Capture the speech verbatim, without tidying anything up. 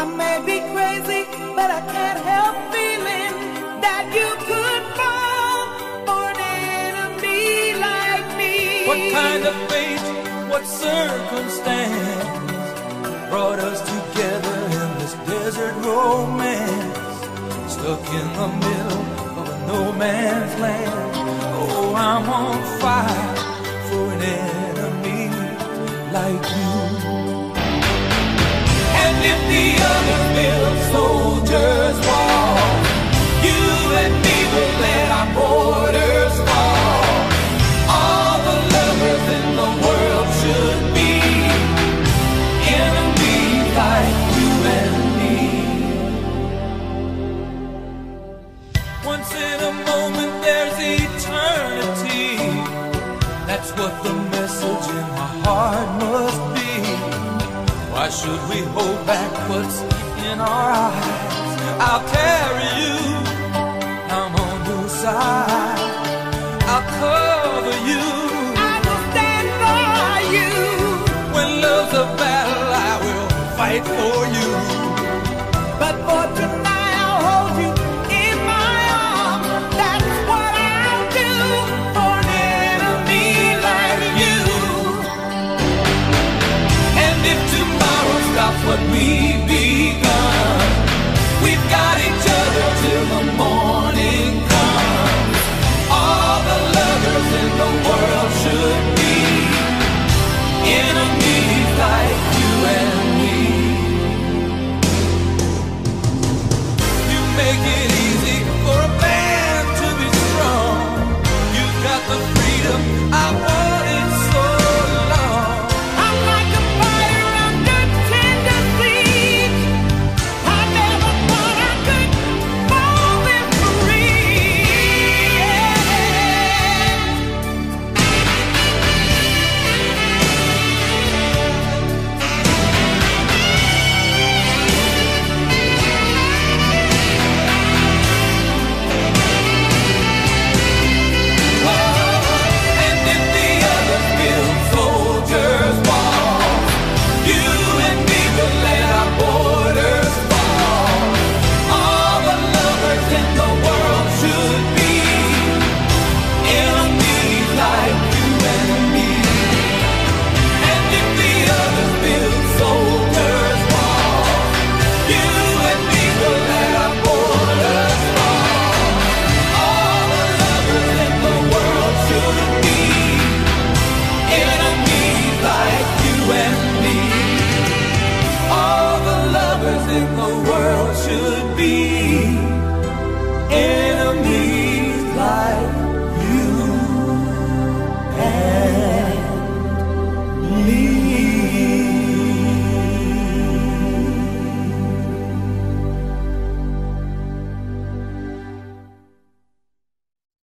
may be crazy, but I can't help feeling that you could fall for an enemy like me. What kind of fate, what circumstance brought us together in this desert romance? Stuck in the middle of a no man's land. Oh, I'm on fire for an enemy like you. And if the others build soldiers' walls, you and me will let our borders fall. All the lovers in the world should be enemies like you and me. Once in a moment there's eternity. That's what the message in my heart must be. Why should we hold back what's in our eyes? I'll carry you, I'm on your side. I'll cover you, I will stand by you. when love's a battle I will fight for you. But for tonight I'll hold you in my arms. That's what I'll do for an enemy like you. And if tomorrow stops what we be,